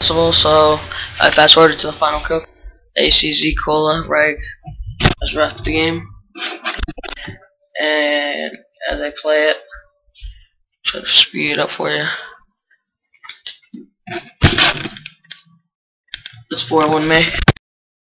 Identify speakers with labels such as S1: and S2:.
S1: possible, so I fast forwarded to the final cook. ACZ Cola Reg has wrapped the game, and as I play it, try to speed it up for you. It's 4-1 me.